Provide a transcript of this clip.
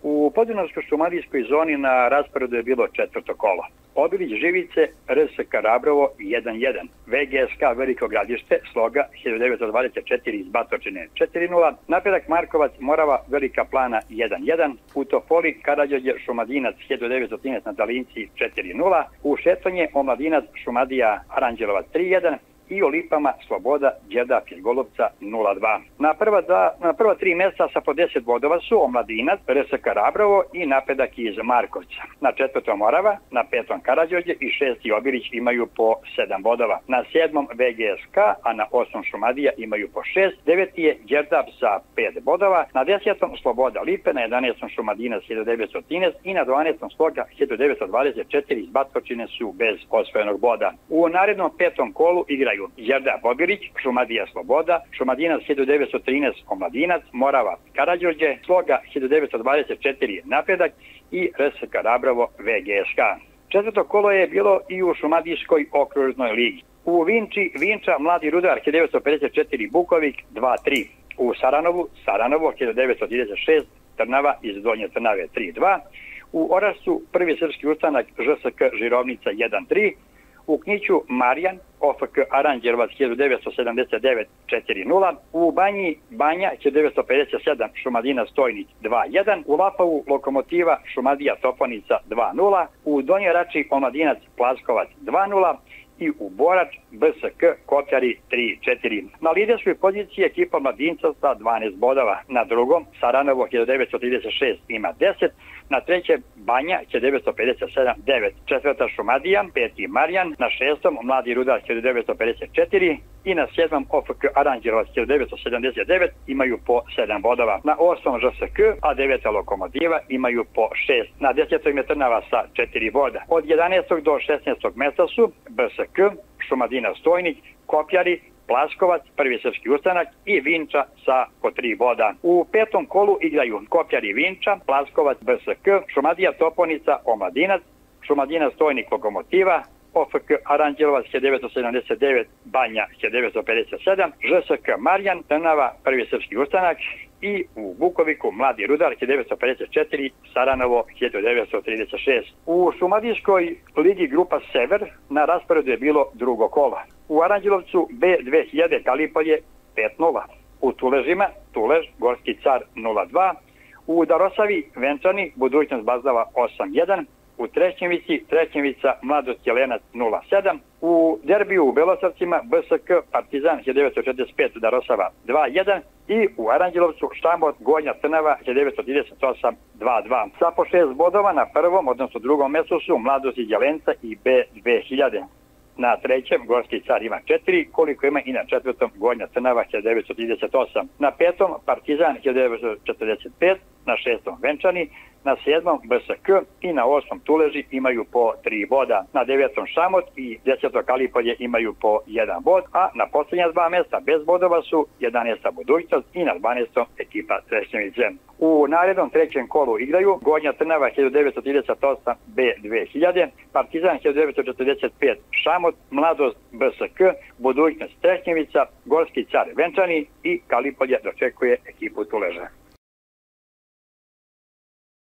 U Podunavsko-šumadijskoj zoni na rasporedu je bilo četvrto kolo. Obilić Živice, RSK Rabrovo 1-1, VGSK Veliko Gradište, Sloga 1924 iz Batočine 4-0, Napredak Markovac Morava Velika Plana 1-1, u Topoli Karađorđe Šumadinac 1913 na Dalinci 4-0, u Šetonje Omladinac Šumadija Aranđelovac 3-1, i u Lipama Sloboda Đerdap iz Golubca 0-2. Na prva tri mjesta sa po 10 bodova su Omladinac, RSK Rabrovo i Napredak iz Markovca. Na četvrtom Morava, na petom Karađorđe i šesti Obilić imaju po 7 bodova. Na sedmom VGSK, a na osmom Šumadija imaju po 6. Deveti je Đerdap sa 5 bodova. Na 10. Sloboda Lipe, na 11. Šumadinac 1913 i na 12. Sloga 1924 iz Batočine su bez osvojenog boda. U narednom petom kolu igraju Đerdap Obilić, Šumadija Sloboda, Šumadinac 1913 Omladinac, Morava Karađorđe, Sloga 1924 Napredak i RSK Rabrovo VGSK. Četvrto kolo je bilo i u Šumadijskoj okružnoj ligi. U Vinči Vinča Mladi Rudar 1954 Bukovik 2-3. U Saranovo 1936 Trnava iz Donje Trnave 3-2. U Orašcu Prvi srpski ustanak ŽSK Žirovnica 1-3. U Kniću Marijan, OFK Aranđelovac 1979 4-0, u Banji Banja 1957 Šumadina Stojnik 2-1, u Lapavu Lokomotiva Šumadija Toponica 2-0, u Donjoj Rači Omladinac Plaskovac 2-0 i u Borač BSK Kopjari 3-4. Na liderskoj poziciji ekipa Mladinca sa 12 bodova, na drugom Saranovo 1936 ima 10, na trećem Banja 1957 9, četvrta Šumadija, peti Marijan, na šestom Mladi Rudar 1954 i na sedmom OFK Aranđelovac 1979 imaju po 7 bodova. Na osmom ŽSK, a deveta Lokomotiva imaju po 6. Na 10. je Trnava sa 4 boda. Od 11. do 16. mesta su BSK, Šumadina Stojnik, Kopjari, Plaskovac, Prvi srpski ustanak i Vinča sa po 3 boda. U petom kolu igraju Kopjari Vinča, Plaskovac BSK, Šumadija Toponica Omladinac, Šumadina Stojnik Lokomotiva, OFK Aranđelovac 1979, Banja 1957, ŽSK Marijan, Trnava, Prvi srpski ustanak i u Bukoviku Mladi Rudar 1954, Saranovo 1936. U Šumadijskoj ligi grupa Sever na rasporedu je bilo drugo kolo. U Aranđelovcu B2000 Kalipolje 5-0. U Tuležima Tulež Gorski car 0-2. U Darosavi Venčani Budućnost Bazdava 8-1. U Trećevica Mladost Jelenac 0-7. U derbiju u Belosavcima BSK Partizan 1945 Darosava 2-1 i u Aranđelovcu Štambot Gornja Trnava 1938 2-2. Sa po 6 bodova na prvom, odnosno drugom mjestu su Mladost iz Jelenca i B2000. Na trećem Gorski car ima 4, koliko ima i na četvrtom Gornja Trnava 1938. Na petom Partizan 1945, na šestom Venčani, na sedmom BSK i na osmom Tuleži imaju po 3 boda. Na devetom Šamot i 10. Kalipolje imaju po 1 bod, a na posljednja dva mjesta bez bodova su 11. Budućnost i na 12. ekipa Trešnjevice. U narednom trećem kolu igraju Gornja Trnava 1938 B2000, Partizan 1945 Šamot, Mladost BSK, Budućnost Trešnjevica, Gorski car Venčani i Kalipolje dočekuje ekipu Tuleža.